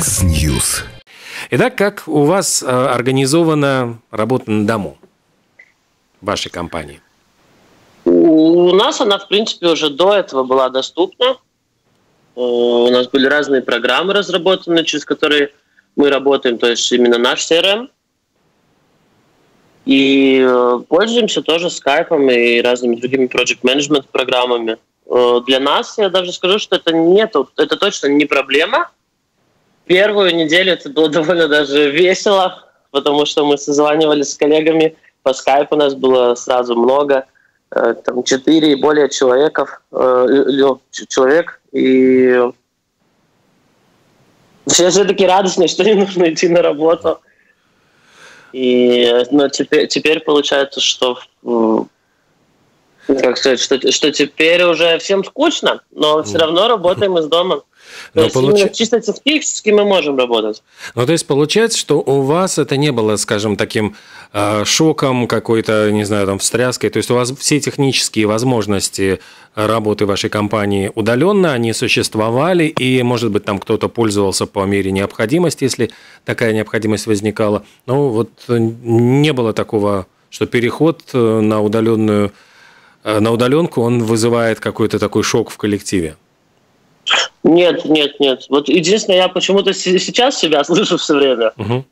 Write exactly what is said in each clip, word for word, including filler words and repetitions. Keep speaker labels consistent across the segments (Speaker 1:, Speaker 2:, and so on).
Speaker 1: Яндекс.Ньюс.
Speaker 2: Итак, как у вас э, организована работа на дому в вашей компании?
Speaker 3: У нас она, в принципе, уже до этого была доступна. У нас были разные программы разработаны, через которые мы работаем, то есть именно наш си эр эм. И пользуемся тоже скайпом и разными другими project management программами. Для нас, я даже скажу, что это нету, это точно не проблема. Первую неделю это было довольно даже весело, потому что мы созванивались с коллегами по скайпу, у нас было сразу много, там четыре и более человеков, человек, и все же такие радостные, что не нужно идти на работу. И, но теперь, теперь получается, что, как сказать, что, что теперь уже всем скучно, но все равно работаем из дома. То есть получ... именно чисто технически мы можем работать.
Speaker 2: Ну, то есть получается, что у вас это не было, скажем, таким э, шоком, какой-то, не знаю, там, встряской. То есть у вас все технические возможности работы вашей компании удаленно, они существовали, и, может быть, там кто-то пользовался по мере необходимости, если такая необходимость возникала. Но вот не было такого, что переход на удаленную, на удаленку, он вызывает какой-то такой шок в коллективе.
Speaker 3: Нет, нет, нет. Вот единственное, я почему-то сейчас себя слышу все время. Uh-huh.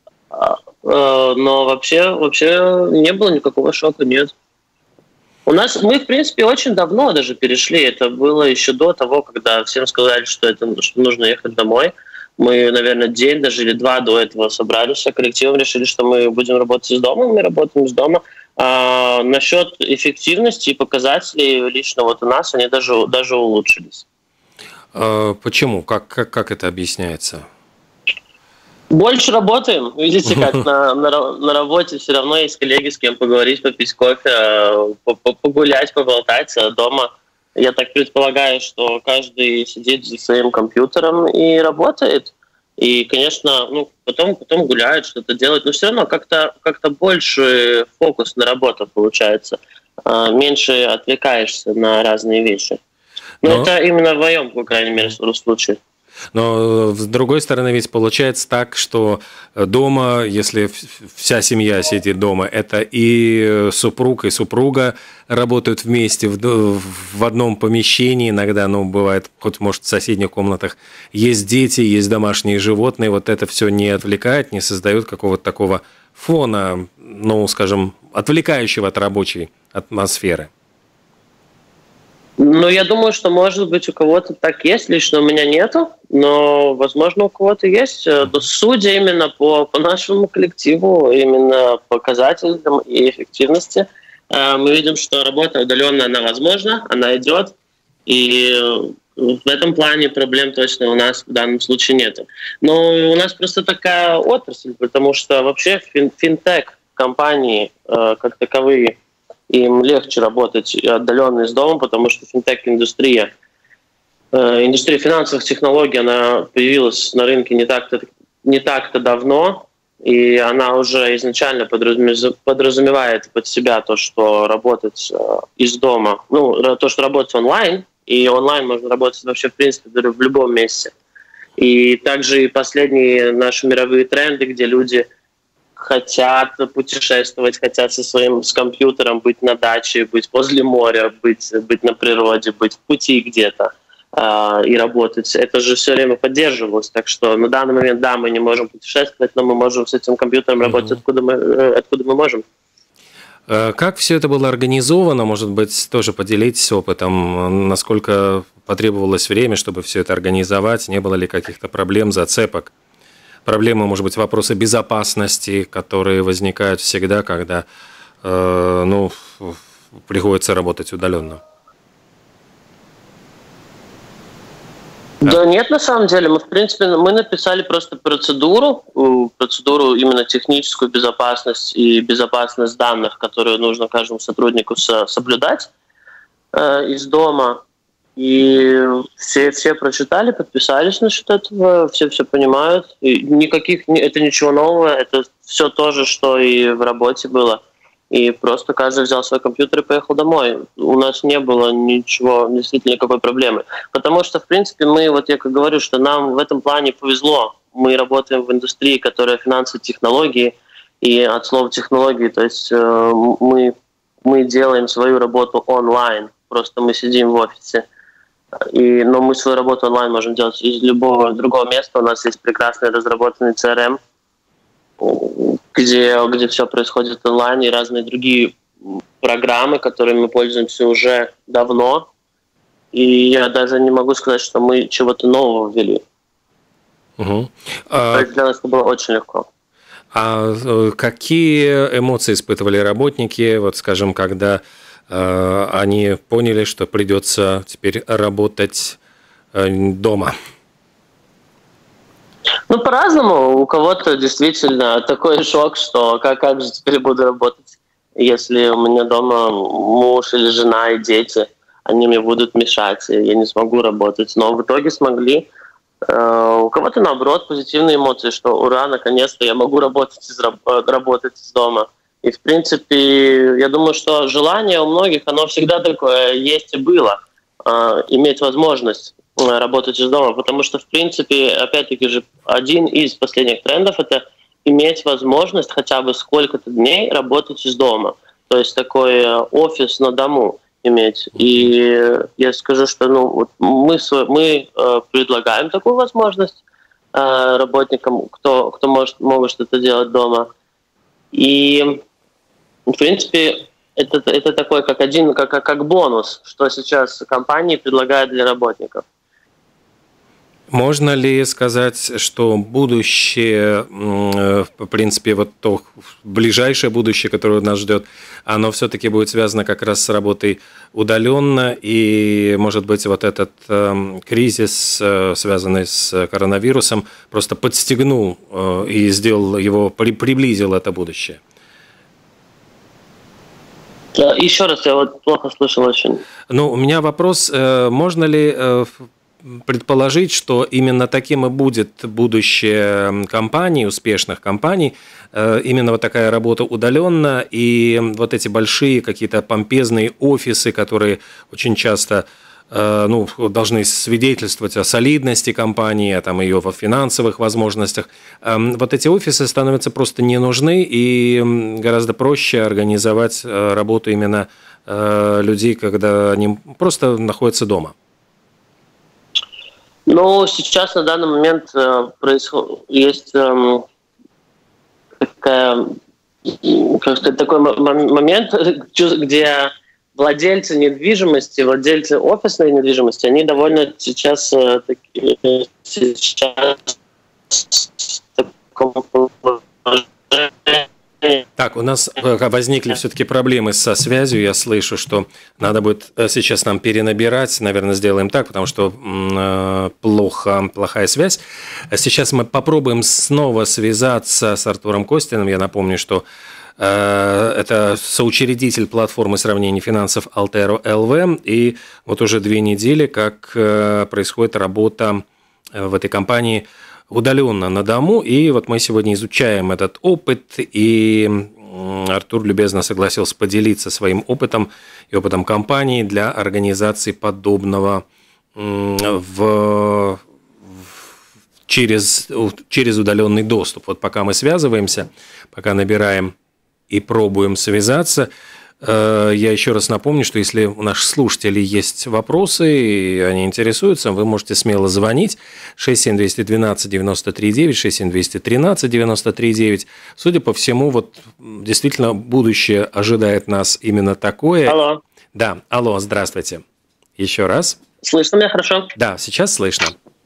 Speaker 3: Но вообще, вообще не было никакого шока, нет. У нас, мы, в принципе, очень давно даже перешли. Это было еще до того, когда всем сказали, что, это, что нужно ехать домой. Мы, наверное, день даже или два до этого собрались коллективом, решили, что мы будем работать из дома. Мы работаем из дома. А насчет эффективности и показателей лично вот у нас, они даже, даже улучшились.
Speaker 2: Почему? Как, как, как это объясняется?
Speaker 3: Больше работаем. Видите, как на, на, на работе все равно есть коллеги, с кем поговорить, попить кофе, погулять, поболтать. А дома, я так предполагаю, что каждый сидит за своим компьютером и работает. И, конечно, ну, потом, потом гуляет, что-то делает. Но все равно как-то, как-то больше фокус на работу получается. Меньше отвлекаешься на разные вещи. Но, Но это именно в моем, по крайней мере, случае.
Speaker 2: Но, с другой стороны, ведь получается так, что дома, если вся семья сидит дома, это и супруг, и супруга работают вместе в, в одном помещении, иногда, ну, бывает, хоть, может, в соседних комнатах, есть дети, есть домашние животные, вот это все не отвлекает, не создает какого-то такого фона, ну, скажем, отвлекающего от рабочей атмосферы.
Speaker 3: Ну, я думаю, что, может быть, у кого-то так есть, лично у меня нету, но, возможно, у кого-то есть. Судя именно по, по нашему коллективу, именно показателям и эффективности, мы видим, что работа удаленная, она возможна, она идет, и в этом плане проблем точно у нас в данном случае нету. Но у нас просто такая отрасль, потому что вообще фин, финтех-компании как таковые, им легче работать отдаленно из дома, потому что финтех-индустрия, э, индустрия финансовых технологий, она появилась на рынке не так-то, не так-то давно, и она уже изначально подразумевает под себя то, что работать э, из дома, ну, то, что работать онлайн, и онлайн можно работать вообще, в принципе, в любом месте. И также и последние наши мировые тренды, где люди хотят путешествовать, хотят со своим с компьютером быть на даче, быть возле моря, быть, быть на природе, быть в пути где-то э, и работать. Это же все время поддерживалось. Так что на данный момент, да, мы не можем путешествовать, но мы можем с этим компьютером работать, mm-hmm. откуда мы, откуда мы можем.
Speaker 2: Как все это было организовано? Может быть, тоже поделитесь опытом, насколько потребовалось время, чтобы все это организовать? Не было ли каких-то проблем, зацепок? Проблемы, может быть, вопросы безопасности, которые возникают всегда, когда э, ну, приходится работать удаленно.
Speaker 3: Да нет, на самом деле, мы, в принципе, мы написали просто процедуру, процедуру именно техническую безопасность и безопасность данных, которую нужно каждому сотруднику соблюдать э, из дома. И все, все прочитали, подписались насчет этого, все все понимают. И никаких, это ничего нового, это все то же, что и в работе было. И просто каждый взял свой компьютер и поехал домой. У нас не было ничего, действительно никакой проблемы. Потому что, в принципе, мы, вот я как говорю, что нам в этом плане повезло. мы работаем в индустрии, которая финансовые технологии, и от слова технологии, то есть э, мы, мы делаем свою работу онлайн, просто мы сидим в офисе. И, но мы свою работу онлайн можем делать из любого другого места. У нас есть прекрасный разработанный си эр эм, где, где все происходит онлайн, и разные другие программы, которыми мы пользуемся уже давно. И я даже не могу сказать, что мы чего-то нового ввели.
Speaker 2: Угу.
Speaker 3: То есть для нас это было очень легко.
Speaker 2: А какие эмоции испытывали работники, вот, скажем, когда э, они поняли, что придется теперь работать э, дома?
Speaker 3: Ну, по-разному. У кого-то действительно такой шок, что как, как же теперь буду работать, если у меня дома муж или жена и дети, они мне будут мешать, и я не смогу работать. Но в итоге смогли. У кого-то, наоборот, позитивные эмоции, что ура, наконец-то я могу работать из, работать из дома. И, в принципе, я думаю, что желание у многих, оно всегда такое есть и было, иметь возможность работать из дома, потому что, в принципе, опять-таки же, один из последних трендов – это иметь возможность хотя бы сколько-то дней работать из дома. То есть такой офис на дому иметь. И я скажу, что ну, вот мы, мы э, предлагаем такую возможность э, работникам, кто, кто может, может что-то делать дома. И, в принципе, это, это такой как один, как, как бонус, что сейчас компании предлагают для работников.
Speaker 2: Можно ли сказать, что будущее, в принципе, вот то ближайшее будущее, которое нас ждет, оно все-таки будет связано как раз с работой удаленно, и, может быть, вот этот кризис, связанный с коронавирусом, просто подстегнул и сделал его, приблизил это будущее?
Speaker 3: Еще раз, я вот плохо слышал очень.
Speaker 2: Ну, у меня вопрос, можно ли предположить, что именно таким и будет будущее компаний, успешных компаний, именно вот такая работа удаленно, и вот эти большие какие-то помпезные офисы, которые очень часто ну, должны свидетельствовать о солидности компании, о там, ее финансовых возможностях. Вот эти офисы становятся просто не нужны, и гораздо проще организовать работу именно людей, когда они просто находятся дома.
Speaker 3: Ну, сейчас на данный момент э, происходит, есть э, такая, как сказать, такой момент, где владельцы недвижимости, владельцы офисной недвижимости, они довольно сейчас, э, таки, сейчас в таком положении.
Speaker 2: Так, у нас возникли все-таки проблемы со связью. Я слышу, что надо будет сейчас нам перенабирать. Наверное, сделаем так, потому что плохо, плохая связь. Сейчас мы попробуем снова связаться с Артуром Костиным. Я напомню, что это соучредитель платформы сравнения финансов Altero эл ви. И вот уже две недели, как происходит работа в этой компании удаленно на дому, и вот мы сегодня изучаем этот опыт, и Артур любезно согласился поделиться своим опытом и опытом компании для организации подобного в, через, через удаленный доступ. Вот пока мы связываемся, пока набираем и пробуем связаться, я еще раз напомню, что если у наших слушателей есть вопросы, и они интересуются, вы можете смело звонить шесть семь два один два девять три девять, шесть семь два один три девять три девять. Судя по всему, вот действительно будущее ожидает нас именно такое.
Speaker 3: Алло.
Speaker 2: Да, алло, здравствуйте. Еще раз.
Speaker 3: Слышно меня хорошо?
Speaker 2: Да, сейчас слышно.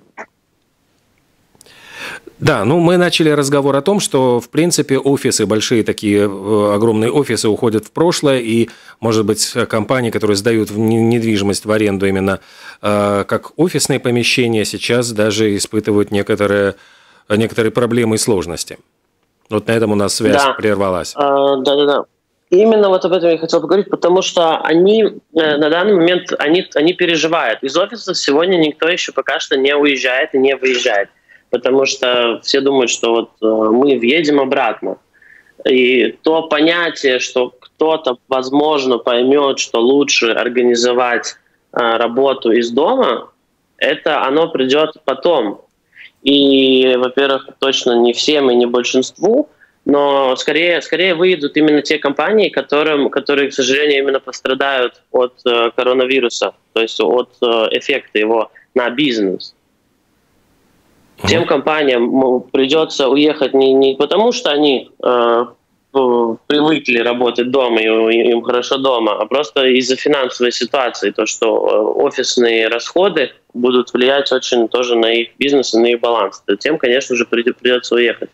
Speaker 2: Да, ну мы начали разговор о том, что, в принципе, офисы, большие такие огромные офисы уходят в прошлое, и, может быть, компании, которые сдают недвижимость в аренду именно э, как офисные помещения, сейчас даже испытывают некоторые, некоторые проблемы и сложности. Вот на этом у нас связь
Speaker 3: да.
Speaker 2: прервалась.
Speaker 3: Да-да-да. Именно вот об этом я хотел поговорить, потому что они на данный момент они, они переживают. Из офисов сегодня никто еще пока что не уезжает и не выезжает. Потому что все думают, что вот э, мы въедем обратно. И то понятие, что кто-то, возможно, поймет, что лучше организовать э, работу из дома, это оно придет потом. И, во-первых, точно не всем и не большинству, но скорее, скорее выйдут именно те компании, которым, которые, к сожалению, именно пострадают от э, коронавируса, то есть от э, эффекта его на бизнес. Тем компаниям придется уехать не, не потому, что они э, привыкли работать дома, и им хорошо дома, а просто из-за финансовой ситуации, то, что офисные расходы будут влиять очень тоже на их бизнес и на их баланс. Тем, конечно же, придется уехать.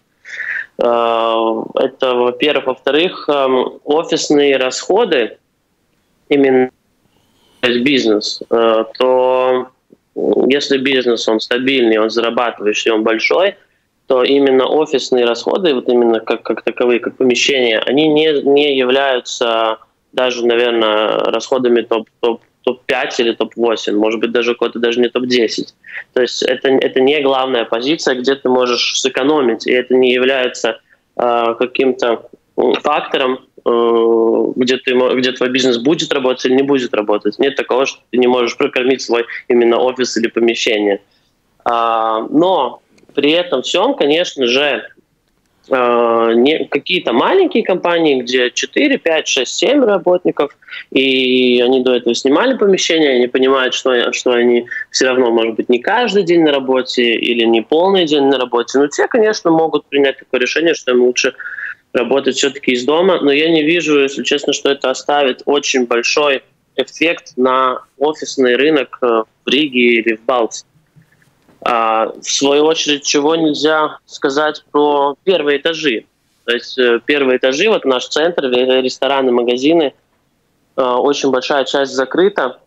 Speaker 3: Это, во-первых. Во-вторых, офисные расходы, именно бизнес, то если бизнес, он стабильный, он зарабатывающий, он большой, то именно офисные расходы, вот именно как, как таковые, как помещения, они не, не являются даже, наверное, расходами топ, топ, топ пять или топ восемь, может быть, даже какой-то даже не топ десять. То есть это, это не главная позиция, где ты можешь сэкономить, и это не является э, каким-то фактором, э, где, ты, где твой бизнес будет работать или не будет работать. Нет такого, что ты не можешь прокормить свой именно офис или помещение. А, но при этом всем, конечно же, не, какие-то маленькие компании, где четыре, пять, шесть, семь работников, и они до этого снимали помещение, они понимают, что, что они все равно, может быть, не каждый день на работе или не полный день на работе, но те, конечно, могут принять такое решение, что им лучше работать все-таки из дома, но я не вижу, если честно, что это оставит очень большой эффект на офисный рынок в Риге или в Балтике. А, в свою очередь, чего нельзя сказать про первые этажи. То есть первые этажи, вот наш центр, рестораны, магазины, очень большая часть закрыта,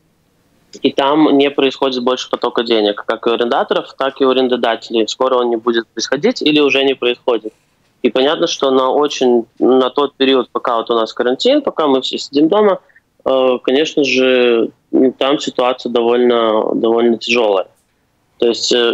Speaker 3: и там не происходит больше потока денег, как и у арендаторов, так и у арендодателей. Скоро он не будет происходить или уже не происходит. И понятно, что на очень на тот период, пока вот у нас карантин, пока мы все сидим дома, конечно же, там ситуация довольно, довольно тяжелая. То есть э,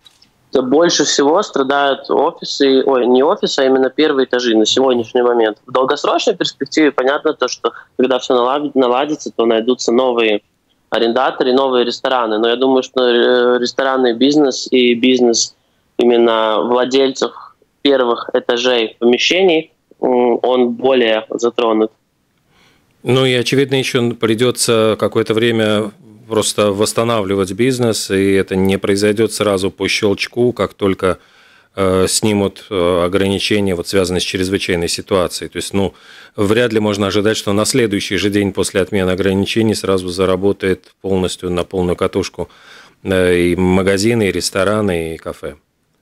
Speaker 3: больше всего страдают офисы, ой, не офисы, а именно первые этажи на сегодняшний момент. В долгосрочной перспективе понятно то, что когда все наладится, то найдутся новые арендаторы, новые рестораны. Но я думаю, что ресторанный бизнес и бизнес именно владельцев первых этажей помещений, он более затронут.
Speaker 2: Ну и, очевидно, еще придется какое-то время просто восстанавливать бизнес, и это не произойдет сразу по щелчку, как только э, снимут ограничения, вот, связанные с чрезвычайной ситуацией. То есть, ну, вряд ли можно ожидать, что на следующий же день после отмены ограничений сразу заработает полностью на полную катушку э, и магазины, и рестораны, и кафе.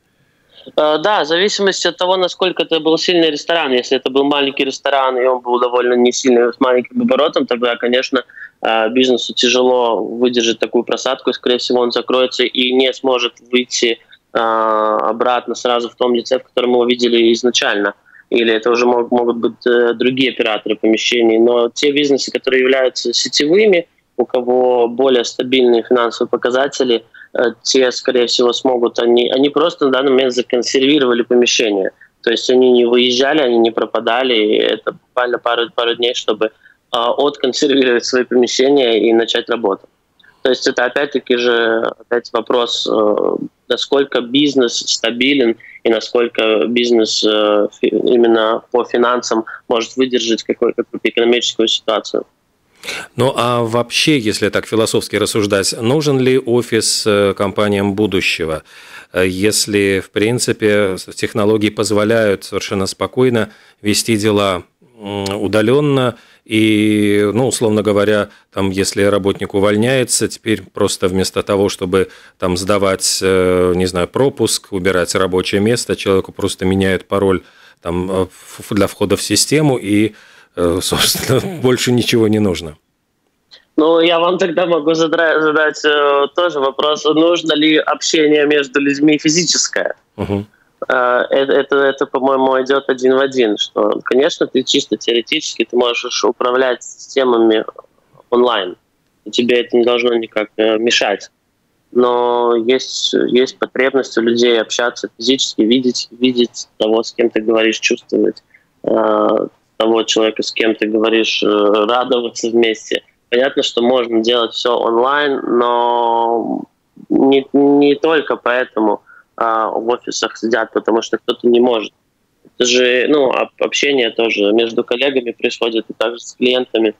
Speaker 3: Да, в зависимости от того, насколько это был сильный ресторан. Если это был маленький ресторан, и он был довольно не сильный, с маленьким оборотом, тогда, конечно, бизнесу тяжело выдержать такую просадку, и, скорее всего, он закроется и не сможет выйти обратно сразу в том лице, в котором мы его видели изначально. Или это уже могут быть другие операторы помещений. Но те бизнесы, которые являются сетевыми, у кого более стабильные финансовые показатели, те, скорее всего, смогут, они, они просто на данный момент законсервировали помещение. То есть они не выезжали, они не пропадали, и это буквально пару, пару дней, чтобы э, отконсервировать свои помещения и начать работу. То есть это опять-таки же опять вопрос, э, насколько бизнес стабилен и насколько бизнес э, именно по финансам может выдержать какую-то экономическую ситуацию.
Speaker 2: Ну а вообще, если так философски рассуждать, нужен ли офис компаниям будущего? Если, в принципе, технологии позволяют совершенно спокойно вести дела удаленно, и, ну, условно говоря, там, если работник увольняется, теперь просто вместо того, чтобы там сдавать, не знаю, пропуск, убирать рабочее место, человеку просто меняют пароль там для входа в систему, и, собственно, больше ничего не нужно.
Speaker 3: Ну, я вам тогда могу задать, задать э, тоже вопрос, нужно ли общение между людьми физическое? Uh-huh. Э, это, это, это, по-моему, идет один в один, что, конечно, ты чисто теоретически ты можешь управлять системами онлайн, и тебе это не должно никак э, мешать. Но есть, есть потребность у людей общаться физически, видеть, видеть того, с кем ты говоришь, чувствовать э, того человека, с кем ты говоришь, э, радоваться вместе. Понятно, что можно делать все онлайн, но не, не только поэтому а, в офисах сидят, потому что кто-то не может. Это же, ну, общение тоже между коллегами происходит, и также с клиентами.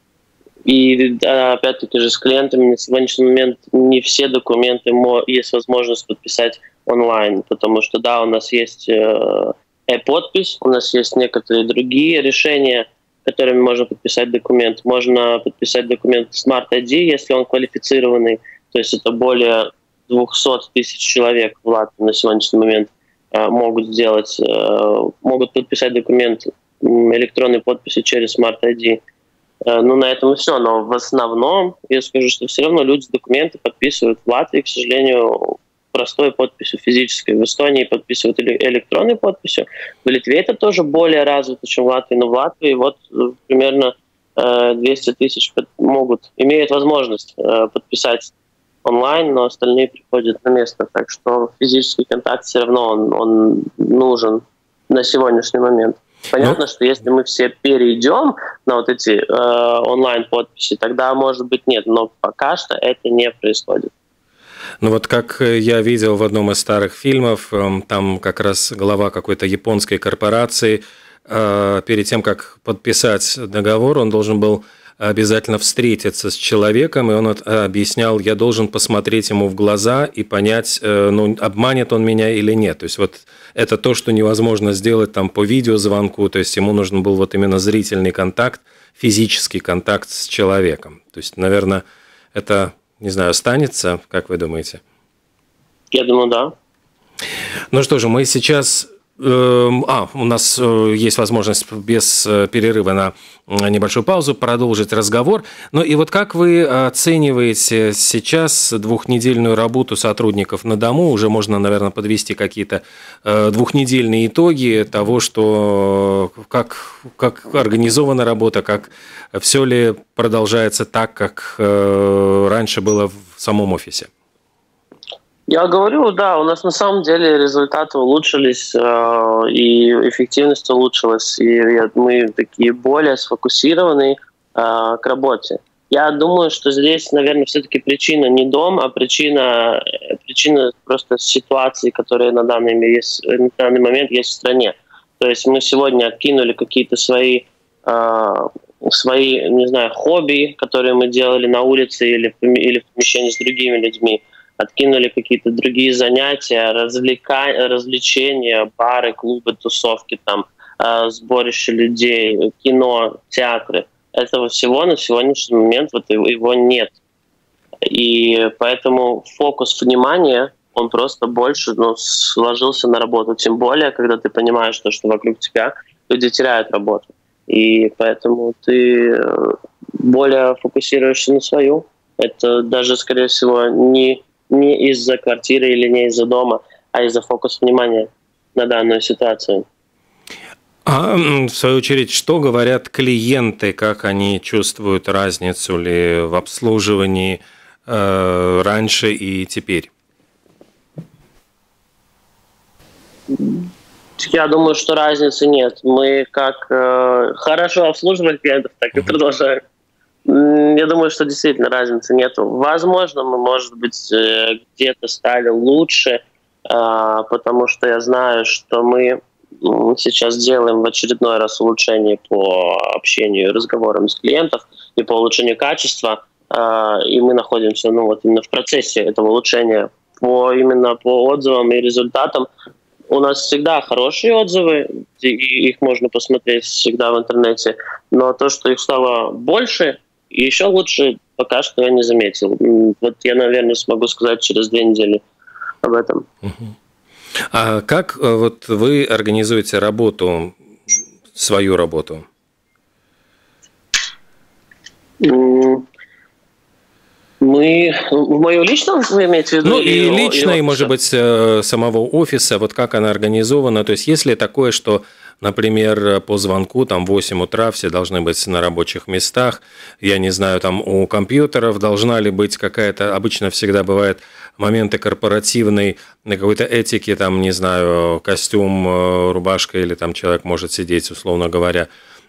Speaker 3: И да, опять-таки же с клиентами на сегодняшний момент не все документы есть возможность подписать онлайн, потому что да, у нас есть e-подпись, у нас есть некоторые другие решения, которыми можно подписать документ. Можно подписать документ Smart ай ди, если он квалифицированный, то есть это более двести тысяч человек в Латвии на сегодняшний момент могут сделать, могут подписать документ электронной подписи через Smart ай ди. Ну, на этом и все. Но в основном, я скажу, что все равно люди документы подписывают в Латвии, к сожалению, простой подписью физической. В Эстонии подписывают электронной подписью. В Литве это тоже более развито, чем в Латвии. Но в Латвии вот примерно двести тысяч могут, имеют возможность подписать онлайн, но остальные приходят на место. Так что физический контакт все равно он, он нужен на сегодняшний момент. Понятно, ну, что если мы все перейдем на вот эти э, онлайн-подписи, тогда, может быть, нет. Но пока что это не происходит.
Speaker 2: Ну вот как я видел в одном из старых фильмов, там как раз глава какой-то японской корпорации, перед тем, как подписать договор, он должен был обязательно встретиться с человеком, и он объяснял, я должен посмотреть ему в глаза и понять, ну, обманет он меня или нет. То есть вот это то, что невозможно сделать там по видеозвонку, то есть ему нужен был вот именно зрительный контакт, физический контакт с человеком. То есть, наверное, это, не знаю, останется, как вы думаете?
Speaker 3: Я думаю, да.
Speaker 2: Ну что же, мы сейчас... А, у нас есть возможность без перерыва на небольшую паузу продолжить разговор. Ну и вот как вы оцениваете сейчас двухнедельную работу сотрудников на дому? Уже можно, наверное, подвести какие-то двухнедельные итоги того, что как, как организована работа, как все ли продолжается так, как раньше было в самом офисе?
Speaker 3: Я говорю, да, у нас на самом деле результаты улучшились, э, и эффективность улучшилась, и мы такие более сфокусированные э, к работе. Я думаю, что здесь, наверное, все-таки причина не дом, а причина, причина просто ситуации, которые на данный, есть, на данный момент есть в стране. То есть мы сегодня откинули какие-то свои, э, свои, не знаю, хобби, которые мы делали на улице или, или в помещении с другими людьми. Откинули какие-то другие занятия, развлека... развлечения, бары, клубы, тусовки, там, э, сборище людей, кино, театры. Этого всего на сегодняшний момент вот его нет. И поэтому фокус внимания, он просто больше, ну, сложился на работу. Тем более, когда ты понимаешь, что, что вокруг тебя люди теряют работу. И поэтому ты более фокусируешься на свою. Это даже, скорее всего, не... не из-за квартиры или не из-за дома, а из-за фокуса внимания на данную ситуацию.
Speaker 2: А в свою очередь, что говорят клиенты, как они чувствуют разницу ли в обслуживании э, раньше и теперь?
Speaker 3: Я думаю, что разницы нет. Мы как э, хорошо обслуживали клиентов, так и продолжаем. Я думаю, что действительно разницы нет. Возможно, мы, может быть, где-то стали лучше, потому что я знаю, что мы сейчас делаем в очередной раз улучшение по общению и разговорам с клиентов и по улучшению качества, и мы находимся, ну, вот именно в процессе этого улучшения. По, именно по отзывам и результатам у нас всегда хорошие отзывы, и их можно посмотреть всегда в интернете, но то, что их стало больше, и еще лучше, пока что я не заметил. Вот я, наверное, смогу сказать через две недели об этом.
Speaker 2: А как вот вы организуете работу, свою работу?
Speaker 3: Мы, в мою личную, вы имеете в виду?
Speaker 2: Ну, и, и лично, и, может быть, самого офиса, вот как она организована. То есть, есть ли такое, что, например, по звонку, там, в восемь утра все должны быть на рабочих местах, я не знаю, там, у компьютеров должна ли быть какая-то, обычно всегда бывает моменты корпоративной, какой-то этики, там, не знаю, костюм, рубашка, или там человек может сидеть, условно говоря,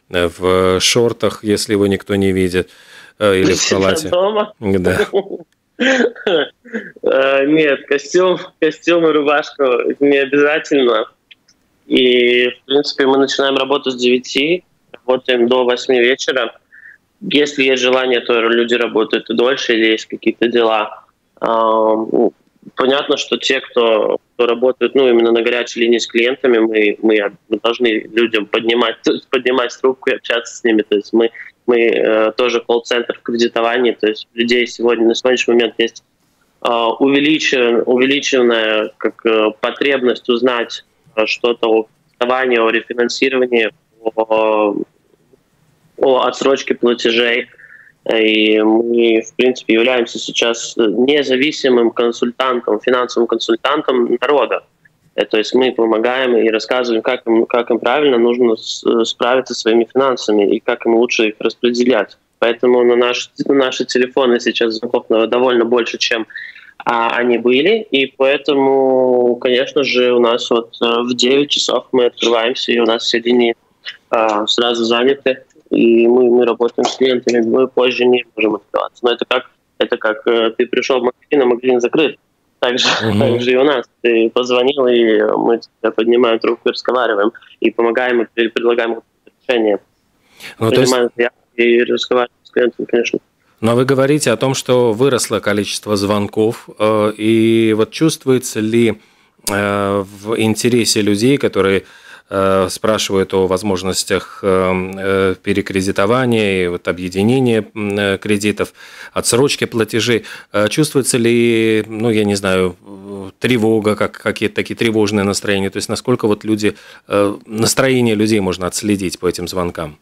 Speaker 2: в шортах, если его никто не видит, или в халате.
Speaker 3: Дома?
Speaker 2: Да.
Speaker 3: Нет, костюм, костюм и рубашку не обязательно. И, в принципе, мы начинаем работу с девяти, работаем до восьми вечера. Если есть желание, то люди работают и дольше, или есть какие-то дела. Понятно, что те, кто, кто работают, ну, именно на горячей линии с клиентами, мы, мы, мы должны людям поднимать, поднимать трубку и общаться с ними. То есть мы, мы э, тоже колл-центр в кредитовании. То есть у людей сегодня, на сегодняшний момент есть э, увеличен, увеличенная как, э, потребность узнать э, что-то о кредитовании, о рефинансировании, о, о отсрочке платежей. И мы, в принципе, являемся сейчас независимым консультантом, финансовым консультантом народа. То есть мы помогаем и рассказываем, как им, как им правильно нужно справиться со своими финансами и как им лучше их распределять. Поэтому на, наш, на наши телефоны сейчас звонков довольно больше, чем а, они были. И поэтому, конечно же, у нас вот в девять часов мы открываемся, и у нас все линии а, сразу заняты. И мы, мы работаем с клиентами, мы позже не можем открываться. Но это как, это как э, ты пришел в магазин, а магазин закрыт. Так же, угу. так же и у нас. Ты позвонил, и мы тебя поднимаем трубку, разговариваем, и помогаем, и предлагаем решение. Ну, Принимаем есть... и разговариваем с клиентами, конечно.
Speaker 2: Но вы говорите о том, что выросло количество звонков, э, и вот чувствуется ли э, в интересе людей, которые спрашивают о возможностях перекредитования и вот объединения кредитов, отсрочки платежей. Чувствуется ли, ну, я не знаю, тревога, как, какие-то такие тревожные настроения? То есть насколько вот люди, настроение людей можно отследить по этим звонкам?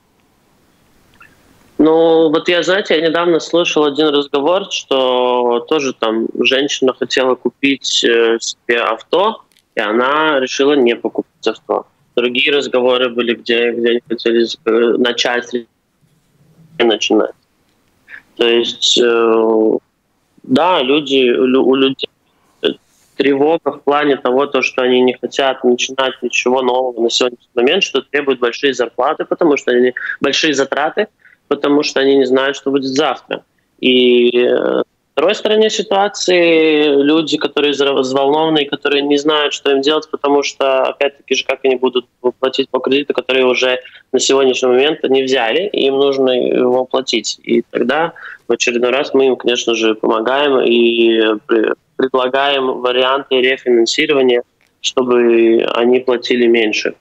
Speaker 3: Ну, вот я, знаете, я недавно слышал один разговор, что тоже там женщина хотела купить себе авто, и она решила не покупать авто. Другие разговоры были, где, где они хотели начать и начинать. То есть, э, да, люди, у людей тревога в плане того, то, что они не хотят начинать ничего нового на сегодняшний момент, что требует большие зарплаты, потому что они большие затраты, потому что они не знают, что будет завтра. И э, с другой стороны ситуации люди, которые взволнованы, которые не знают, что им делать, потому что, опять-таки же, как они будут платить по кредиту, которые уже на сегодняшний момент не взяли, и им нужно его платить. И тогда в очередной раз мы им, конечно же, помогаем и предлагаем варианты рефинансирования, чтобы они платили меньше.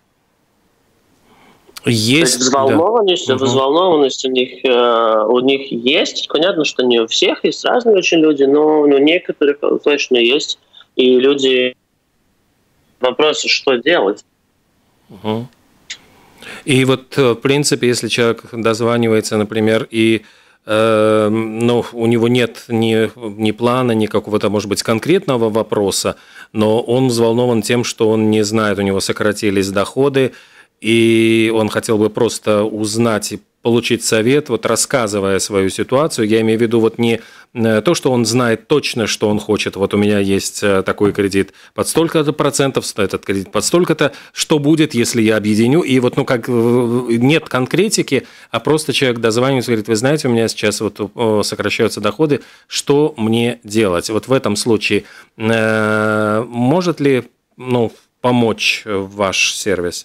Speaker 2: Есть,
Speaker 3: взволнованность, да. взволнованность у них, э, у них есть. Понятно, что не у всех, есть разные очень люди, но, но некоторых точно есть. И люди вопросы, что делать.
Speaker 2: Угу. И вот, в принципе, если человек дозванивается, например, и э, ну, у него нет ни, ни плана, ни какого-то, может быть, конкретного вопроса, но он взволнован тем, что он не знает, у него сократились доходы, и он хотел бы просто узнать и получить совет, вот рассказывая свою ситуацию. Я имею в виду вот не то, что он знает точно, что он хочет. Вот у меня есть такой кредит под столько-то процентов, этот кредит под столько-то. Что будет, если я объединю? И вот, ну, как нет конкретики, а просто человек дозванивается и говорит: вы знаете, у меня сейчас вот сокращаются доходы, что мне делать? Вот в этом случае может ли, ну, помочь ваш сервис?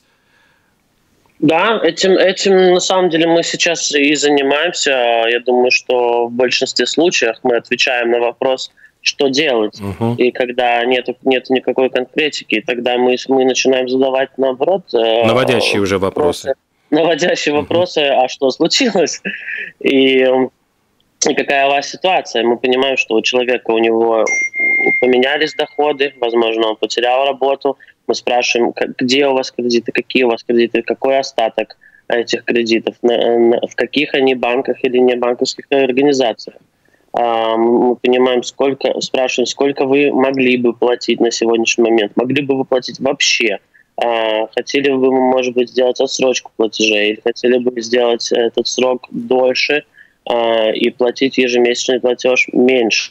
Speaker 3: Да, этим, этим на самом деле мы сейчас и занимаемся. Я думаю, что в большинстве случаев мы отвечаем на вопрос, что делать. Uh-huh. И когда нет, нет никакой конкретики, тогда мы, мы начинаем задавать, наоборот...
Speaker 2: Наводящие уже вопросы.
Speaker 3: Наводящие uh-huh. вопросы, а что случилось? И, и какая у вас ситуация? Мы понимаем, что у человека, у него поменялись доходы, возможно, он потерял работу. Мы спрашиваем, где у вас кредиты, какие у вас кредиты, какой остаток этих кредитов, в каких они банках или не банковских организациях. Мы понимаем, сколько, спрашиваем, сколько вы могли бы платить на сегодняшний момент, могли бы вы платить вообще, хотели бы вы, может быть, сделать отсрочку платежей, или хотели бы сделать этот срок дольше и платить ежемесячный платеж меньше.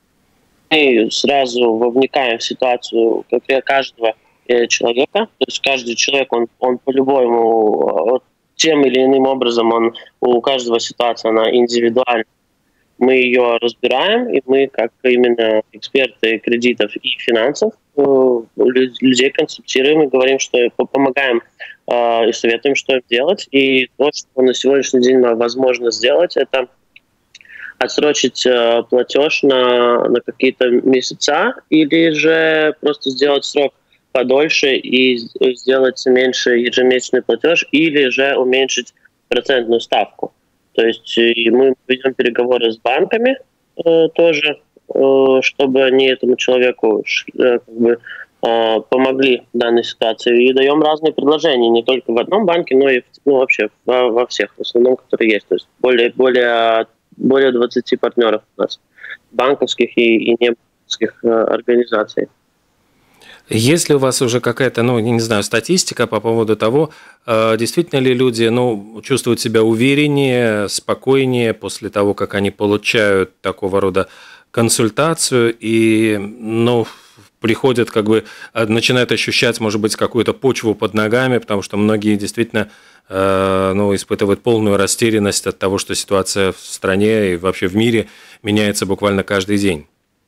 Speaker 3: Мы сразу вовлекаем в ситуацию каждого человека, то есть каждый человек, он, он по-любому, тем или иным образом, он, у каждого ситуация, она индивидуальна. мы ее разбираем, и мы, как именно эксперты кредитов и финансов, людей консультируем и говорим, что помогаем и советуем, что им делать. И то, что на сегодняшний день возможно сделать, это отсрочить платеж на, на какие-то месяца или же просто сделать срок подольше и сделать меньше ежемесячный платеж, или же уменьшить процентную ставку. То есть мы ведем переговоры с банками э, тоже, э, чтобы они этому человеку э, как бы, э, помогли в данной ситуации. И даем разные предложения, не только в одном банке, но и ну, вообще во, во всех, в основном, которые есть. То есть более, более, более двадцати партнеров у нас, банковских и, и небанковских э, организаций.
Speaker 2: Есть ли у вас уже какая-то, ну, не знаю, статистика по поводу того, действительно ли люди, ну, чувствуют себя увереннее, спокойнее после того, как они получают такого рода консультацию и, ну, приходят, как бы, начинают ощущать, может быть, какую-то почву под ногами, потому что многие действительно, ну, испытывают полную растерянность от того, что ситуация в стране и вообще в мире меняется буквально каждый день.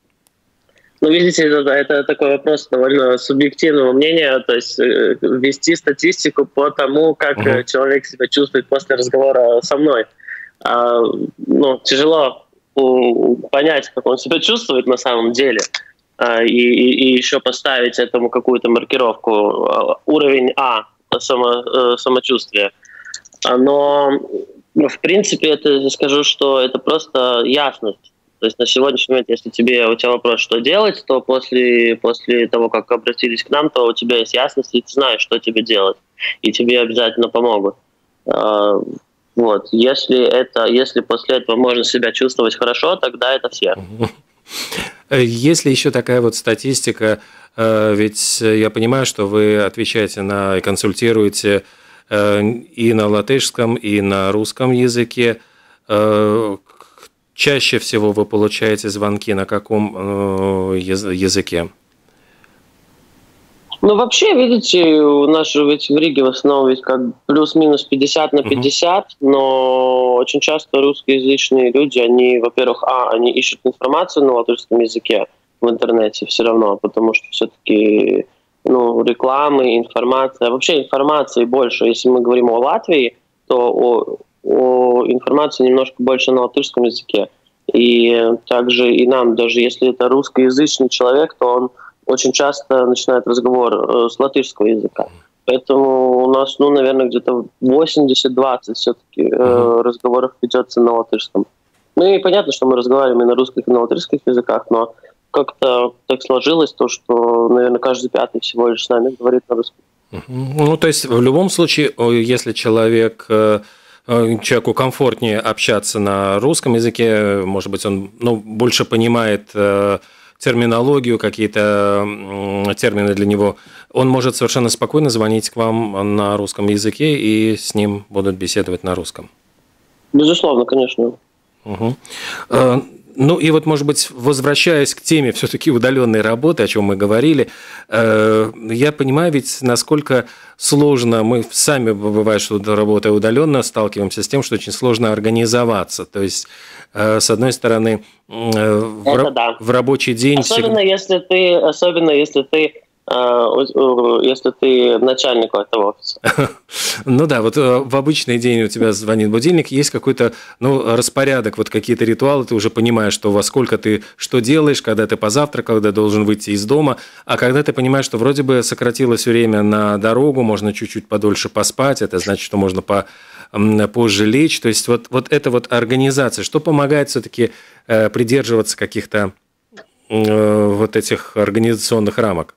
Speaker 3: Ну, видите, это, это такой вопрос довольно субъективного мнения, то есть э, вести статистику по тому, как uh-huh. человек себя чувствует после разговора со мной. А, ну, тяжело понять, как он себя чувствует на самом деле, а, и, и, и еще поставить этому какую-то маркировку, уровень А само, самочувствия. Но, в принципе, это скажу, что это просто ясность. То есть на сегодняшний момент, если тебе, у тебя вопрос, что делать, то после, после того, как обратились к нам, то у тебя есть ясность, и ты знаешь, что тебе делать. И тебе обязательно помогут. Вот. Если, это, если после этого можно себя чувствовать хорошо, тогда это все.
Speaker 2: Есть ли еще такая вот статистика, ведь я понимаю, что вы отвечаете на и консультируете и на латышском, и на русском языке. Чаще всего вы получаете звонки на каком языке?
Speaker 3: Ну, вообще, видите, у нас же ведь в Риге в основном ведь как плюс-минус пятьдесят на пятьдесят, uh-huh. но очень часто русскоязычные люди, они, во-первых, а, они ищут информацию на латышском языке в интернете все равно, потому что все-таки, ну, рекламы, информация, вообще информации больше. Если мы говорим о Латвии, то о, о информации немножко больше на латышском языке. И также и нам, даже если это русскоязычный человек, то он очень часто начинает разговор с латышского языка. Поэтому у нас, ну, наверное, где-то восемьдесят-двадцать все-таки uh-huh. разговоров ведется на латышском. Ну и понятно, что мы разговариваем и на русских, и на латышских языках, но как-то так сложилось то, что, наверное, каждый пятый всего лишь с нами говорит на русском.
Speaker 2: Uh-huh. Ну, то есть в любом случае, если человек... человеку комфортнее общаться на русском языке, может быть, он, ну, больше понимает э, терминологию, какие-то э, термины для него, он может совершенно спокойно звонить к вам на русском языке, и с ним будут беседовать на русском.
Speaker 3: Безусловно, конечно.
Speaker 2: Угу. Э, ну и вот, может быть, возвращаясь к теме все-таки удаленной работы, о чем мы говорили, э, я понимаю ведь, насколько сложно, мы сами, бывает, что работая удаленно, сталкиваемся с тем, что очень сложно организоваться. То есть, э, с одной стороны, э, в,
Speaker 3: да.
Speaker 2: в рабочий день...
Speaker 3: Особенно,
Speaker 2: всегда...
Speaker 3: если ты, особенно если ты если ты начальник этого офиса.
Speaker 2: Ну да, вот в обычный день у тебя звонит будильник, есть какой-то, ну, распорядок, вот какие-то ритуалы, ты уже понимаешь, что во сколько ты что делаешь, когда ты позавтракал, когда должен выйти из дома, а когда ты понимаешь, что вроде бы сократилось время на дорогу, можно чуть-чуть подольше поспать, это значит, что можно по позже лечь, то есть вот, вот эта вот организация, что помогает все-таки придерживаться каких-то вот этих организационных рамок?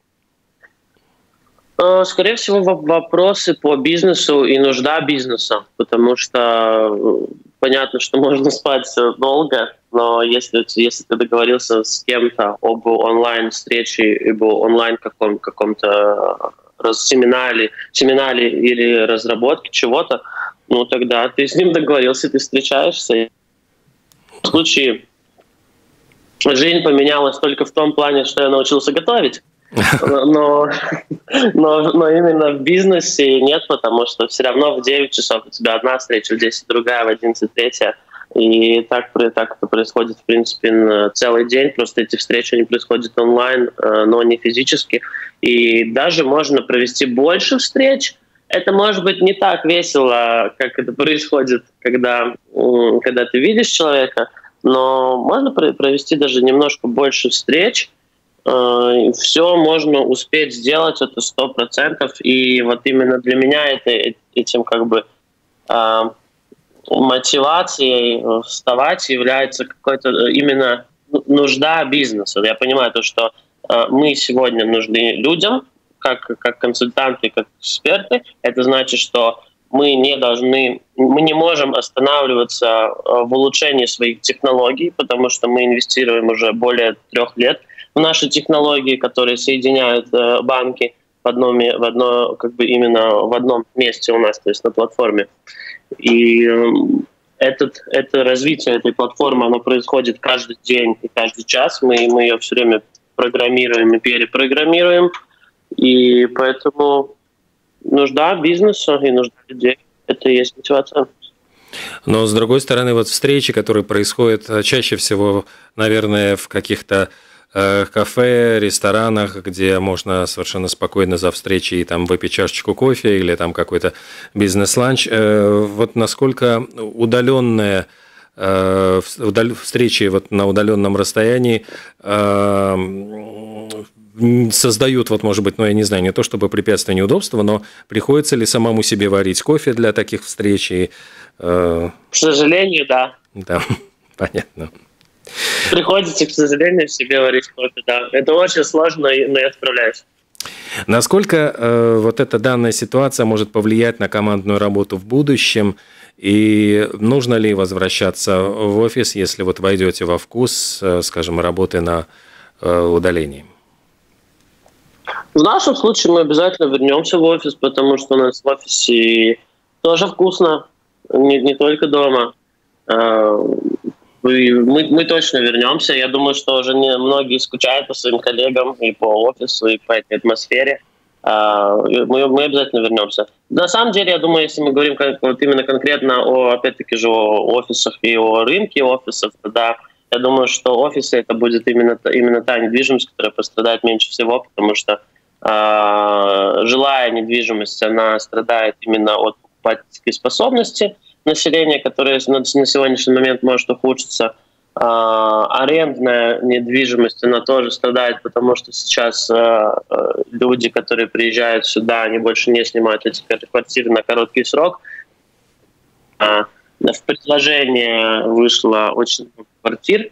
Speaker 3: Скорее всего, вопросы по бизнесу и нужда бизнеса, потому что понятно, что можно спать долго, но если, если ты договорился с кем-то об онлайн-встрече, об онлайн каком, каком-то семинаре, семинаре или разработке чего-то, ну тогда ты с ним договорился, ты встречаешься. В случае жизнь поменялась только в том плане, что я научился готовить. Но, но, но именно в бизнесе нет, потому что все равно в девять часов у тебя одна встреча, в десять другая, в одиннадцать третья. И так, так это происходит, в принципе, целый день. Просто эти встречи они происходят онлайн, но не физически. И даже можно провести больше встреч. Это может быть не так весело, как это происходит, когда, когда ты видишь человека, но можно провести даже немножко больше встреч. Все можно успеть сделать, это сто процентов. И вот именно для меня это, этим как бы мотивацией вставать является какой-то именно нужда бизнеса. Я понимаю то, что мы сегодня нужны людям, как, как консультанты, как эксперты. Это значит, что мы не должны, мы не можем останавливаться в улучшении своих технологий, потому что мы инвестируем уже более трех лет в наши технологии, которые соединяют банки в одном, в одно, как бы именно в одном месте у нас, то есть на платформе. И этот, это развитие этой платформы, оно происходит каждый день и каждый час. Мы, мы ее все время программируем и перепрограммируем. И поэтому нужда бизнеса и нужда людей – это и есть мотивация.
Speaker 2: Но, с другой стороны, вот встречи, которые происходят чаще всего, наверное, в каких-то кафе, ресторанах, где можно совершенно спокойно за встречей там выпить чашечку кофе или там какой-то бизнес-ланч. Вот насколько удаленные встречи вот на удаленном расстоянии создают, вот, может быть, ну, я не знаю, не то чтобы препятствия, неудобства, но приходится ли самому себе варить кофе для таких встреч? И,
Speaker 3: К сожалению, да.
Speaker 2: Да, понятно.
Speaker 3: Приходится, к сожалению, себе варить кофе, да. Это очень сложно, но я справляюсь.
Speaker 2: Насколько э, вот эта данная ситуация может повлиять на командную работу в будущем? И нужно ли возвращаться в офис, если вот войдете во вкус, э, скажем, работы на э, удалении?
Speaker 3: В нашем случае мы обязательно вернемся в офис, потому что у нас в офисе тоже вкусно, не, не только дома. Мы, мы точно вернемся. Я думаю, что уже не многие скучают по своим коллегам и по офису, и по этой атмосфере. Мы, мы обязательно вернемся. На самом деле, я думаю, если мы говорим как, вот именно конкретно о, опять-таки же, о офисах и о рынке офисов, да, я думаю, что офисы это будет именно, именно та недвижимость, которая пострадает меньше всего, потому что э, жилая недвижимость, она страдает именно от покупательской способности населения, которое на, на сегодняшний момент может ухудшиться. А, арендная недвижимость, она тоже страдает, потому что сейчас а, люди, которые приезжают сюда, они больше не снимают эти квартиры на короткий срок. А, в предложение вышло очень много квартир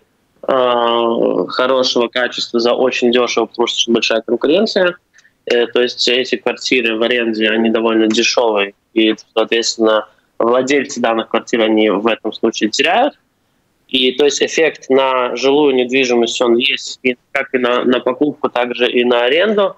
Speaker 3: а, хорошего качества за очень дешево, потому что очень большая конкуренция. Э, то есть эти квартиры в аренде, они довольно дешевые, и, соответственно, владельцы данных квартир, они в этом случае теряют. И то есть эффект на жилую недвижимость, он есть и как и на, на покупку, так же и на аренду.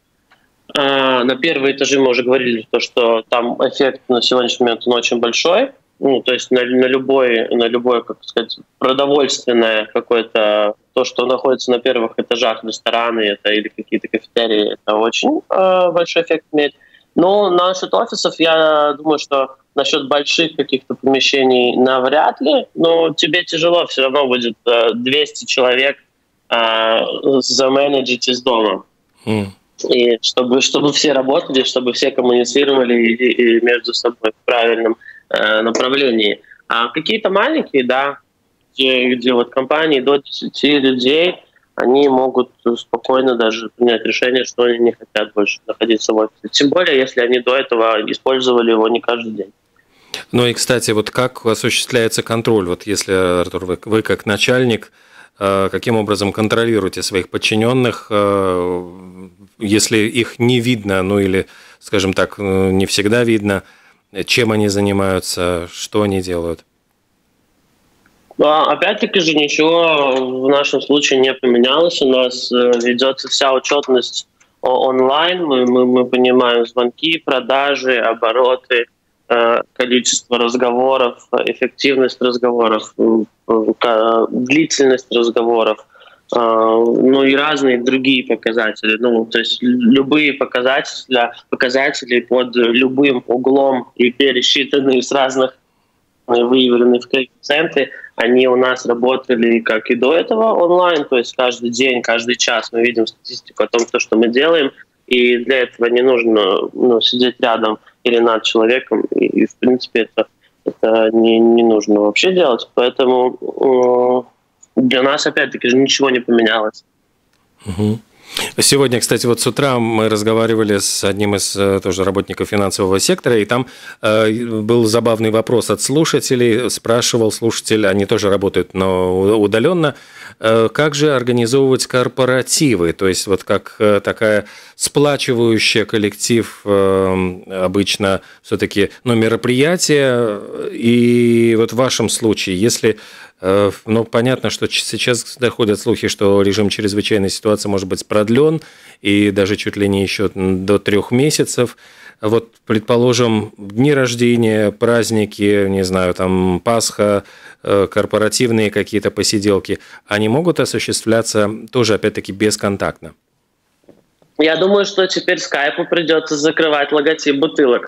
Speaker 3: А, на первые этажи мы уже говорили, то, что там эффект на сегодняшний момент он очень большой. Ну, то есть на, на любое, на любое, как сказать, продовольственное какое-то, то, что находится на первых этажах, рестораны это, или какие-то кафетерии, это очень э, большой эффект имеет. Но насчет офисов, я думаю, что насчет больших каких-то помещений навряд ли, но тебе тяжело, все равно будет двести человек э, заменеджить из дома. Mm. И чтобы, чтобы все работали, чтобы все коммуницировали и, и между собой в правильном э, направлении. А какие-то маленькие, да, где, где вот компании до десяти людей, они могут спокойно даже принять решение, что они не хотят больше находиться в офисе. Тем более, если они до этого использовали его не каждый день.
Speaker 2: Ну и, кстати, вот как осуществляется контроль? Вот если, Артур, вы, вы как начальник, каким образом контролируете своих подчиненных, если их не видно, ну или, скажем так, не всегда видно, чем они занимаются, что они делают?
Speaker 3: Опять-таки же ничего в нашем случае не поменялось. У нас ведется вся учетность онлайн. Мы, мы, мы понимаем звонки, продажи, обороты, количество разговоров, эффективность разговоров, длительность разговоров, ну и разные другие показатели. Ну, то есть любые показатели, показатели под любым углом и пересчитанные с разных выявлены в коэффициенты, они у нас работали как и до этого онлайн, то есть каждый день, каждый час мы видим статистику о том, что мы делаем, и для этого не нужно ну, сидеть рядом или над человеком, и, и в принципе это, это не, не нужно вообще делать, поэтому э, для нас опять-таки же ничего не поменялось.
Speaker 2: Угу. Сегодня, кстати, вот с утра мы разговаривали с одним из тоже работников финансового сектора, и там э, был забавный вопрос от слушателей. Спрашивал слушатель, они тоже работают, но удаленно, э, как же организовывать корпоративы? То есть вот как э, такая сплачивающая коллектив э, обычно все-таки ну, мероприятие. И вот в вашем случае, если... Ну, понятно, что сейчас доходят слухи, что режим чрезвычайной ситуации может быть продлен, и даже чуть ли не еще до трех месяцев. Вот, предположим, дни рождения, праздники, не знаю, там Пасха, корпоративные какие-то посиделки, они могут осуществляться тоже, опять-таки, бесконтактно?
Speaker 3: Я думаю, что теперь скайпу придется закрывать логотип бутылок.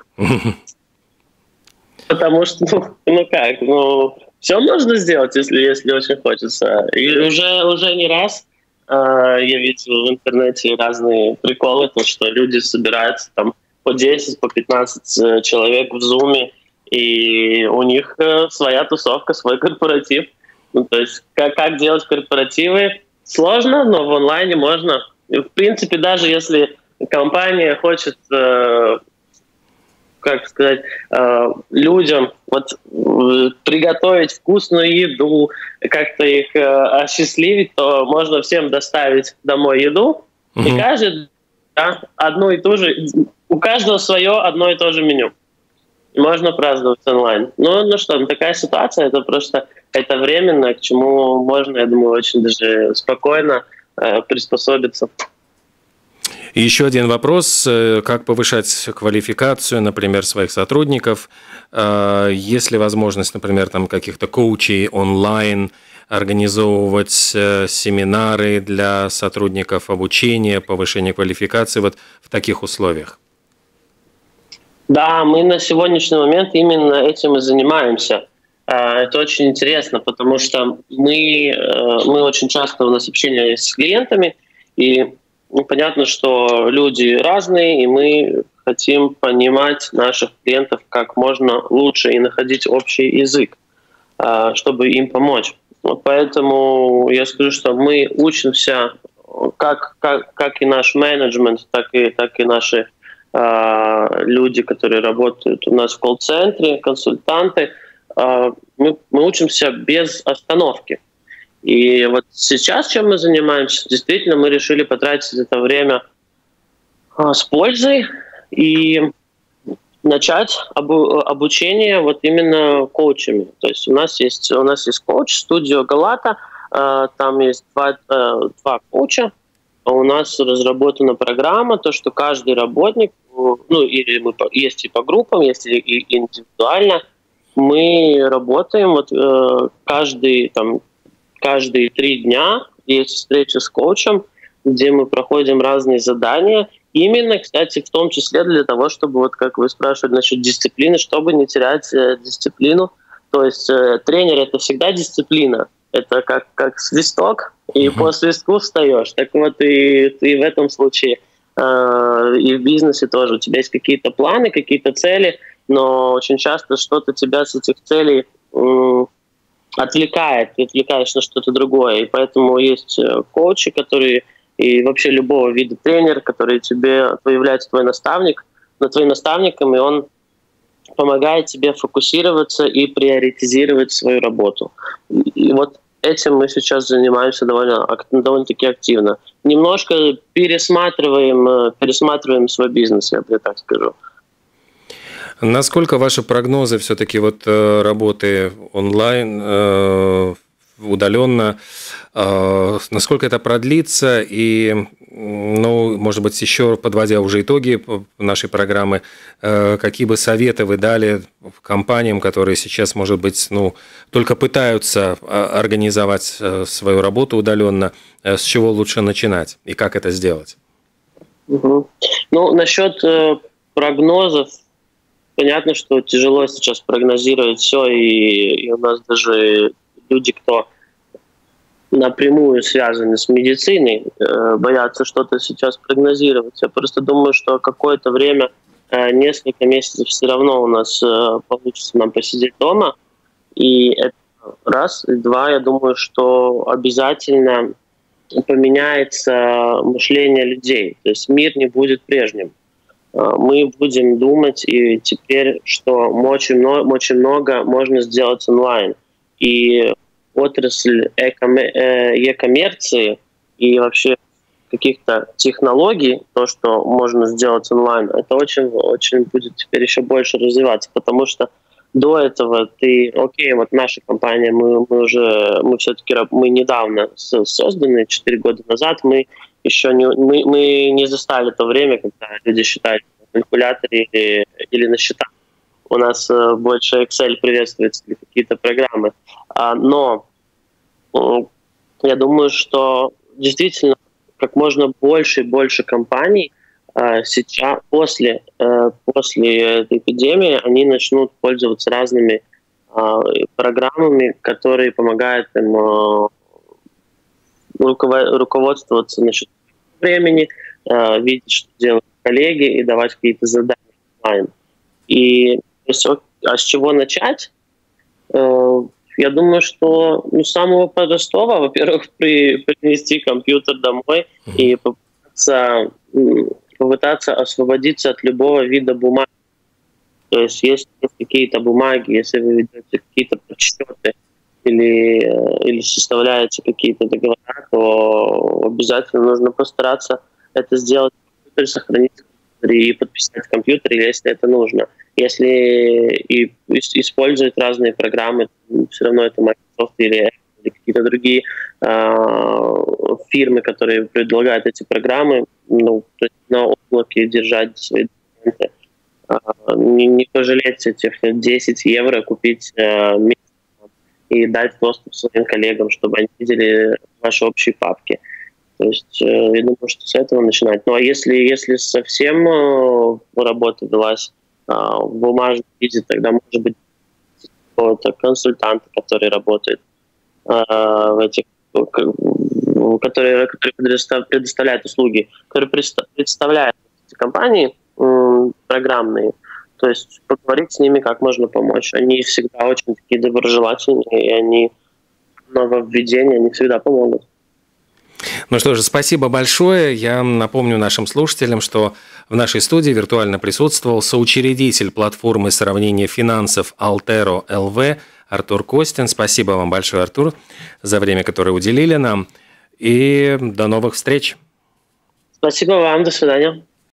Speaker 3: Потому что, ну как, ну... Все можно сделать, если, если очень хочется. И уже, уже не раз э, я видел в интернете разные приколы, то, что люди собираются там по десять, по пятнадцать человек в зуме, и у них э, своя тусовка, свой корпоратив. Ну, то есть как, как делать корпоративы сложно, но в онлайне можно. И, в принципе, даже если компания хочет... Э, как сказать, людям вот, приготовить вкусную еду, как-то их осчастливить, то можно всем доставить домой еду, угу. И каждый да, одну и ту же, у каждого свое одно и то же меню. Можно праздновать онлайн. Ну, ну что, ну, такая ситуация, это просто это временно, к чему можно, я думаю, очень даже спокойно э, приспособиться.
Speaker 2: И еще один вопрос. Как повышать квалификацию, например, своих сотрудников? Есть ли возможность, например, там каких-то коучей онлайн, организовывать семинары для сотрудников обучения, повышения квалификации вот в таких условиях?
Speaker 3: Да, мы на сегодняшний момент именно этим и занимаемся. Это очень интересно, потому что мы, мы очень часто у нас общение с клиентами, и ну, понятно, что люди разные, и мы хотим понимать наших клиентов как можно лучше и находить общий язык, чтобы им помочь. Поэтому я скажу, что мы учимся, как, как, как и наш менеджмент, так и, так и наши э, люди, которые работают у нас в колл-центре, консультанты, э, мы, мы учимся без остановки. И вот сейчас, чем мы занимаемся, действительно, мы решили потратить это время а, с пользой и начать обу- обучение вот именно коучами. То есть у нас есть, у нас есть коуч, студия Галата, а, там есть два, а, два коуча. У нас разработана программа, то, что каждый работник, ну, или мы, есть и по группам, есть и, и индивидуально, мы работаем вот э, каждый там, Каждые три дня есть встреча с коучем, где мы проходим разные задания. Именно, кстати, в том числе для того, чтобы, вот как вы спрашивали насчет дисциплины, чтобы не терять э, дисциплину. То есть э, тренер — это всегда дисциплина. Это как, как свисток, и uh-huh. по свистку встаешь. Так вот и, и в этом случае, э, и в бизнесе тоже. У тебя есть какие-то планы, какие-то цели, но очень часто что-то тебя с этих целей... Э, отвлекает, ты отвлекаешь на что-то другое. И поэтому есть коучи, которые и вообще любого вида тренер, который тебе является твой наставник, но твоим наставником, и он помогает тебе фокусироваться и приоритизировать свою работу. И вот этим мы сейчас занимаемся довольно, довольно-таки активно. Немножко пересматриваем, пересматриваем свой бизнес, я бы так скажу.
Speaker 2: Насколько ваши прогнозы все-таки вот работы онлайн, удаленно, насколько это продлится? И, ну, может быть, еще подводя уже итоги нашей программы, какие бы советы вы дали компаниям, которые сейчас, может быть, ну, только пытаются организовать свою работу удаленно, с чего лучше начинать и как это сделать?
Speaker 3: Угу. Ну, насчет прогнозов, понятно, что тяжело сейчас прогнозировать все, и, и у нас даже люди, кто напрямую связаны с медициной, э, боятся что-то сейчас прогнозировать. Я просто думаю, что какое-то время, э, несколько месяцев все равно у нас э, получится нам посидеть дома. И это раз. И два, я думаю, что обязательно поменяется мышление людей. То есть мир не будет прежним. Мы будем думать и теперь, что очень много, очень много можно сделать онлайн. И отрасль e-коммерции и вообще каких-то технологий, то, что можно сделать онлайн, это очень, очень будет теперь еще больше развиваться, потому что до этого ты, окей, вот наша компания, мы, мы уже, мы все-таки, мы недавно созданы, четыре года назад, мы еще не, мы, мы не застали то время, когда люди считали на калькуляторе или, или на счетах. У нас больше Excel приветствуется или какие-то программы. Но я думаю, что действительно как можно больше и больше компаний сейчас, после, после этой эпидемии, они начнут пользоваться разными программами, которые помогают им руководствоваться насчет времени, видеть, что делают коллеги, и давать какие-то задания онлайн. И а с чего начать? Я думаю, что ну, с самого простого, во-первых, при, принести компьютер домой mm-hmm. и попытаться, попытаться освободиться от любого вида бумаги. То есть если есть какие-то бумаги, если вы ведете какие-то подсчеты или, или составляете какие-то договора, то обязательно нужно постараться это сделать в компьютере, сохранить в компьютере и подписать в компьютере, если это нужно. Если и использовать разные программы, все равно это Microsoft или, или какие-то другие э, фирмы, которые предлагают эти программы, ну, то есть на облаке держать свои документы. Э, не, не пожалеть этих десять евро, купить э, и дать доступ своим коллегам, чтобы они видели ваши общие папки. То есть э, я думаю, что с этого начинать. Ну а если, если совсем э, работа велась в бумажном виде, тогда может быть какого-то консультанта, который работает в этих, который, который предоставляет услуги, который представляет эти компании программные, то есть поговорить с ними, как можно помочь. Они всегда очень такие доброжелательные, и они нововведения, они всегда помогут.
Speaker 2: Ну что же, спасибо большое. Я напомню нашим слушателям, что в нашей студии виртуально присутствовал соучредитель платформы сравнения финансов Altero эл ви Артур Костин. Спасибо вам большое, Артур, за время, которое уделили нам. И до новых встреч.
Speaker 3: Спасибо вам. До свидания.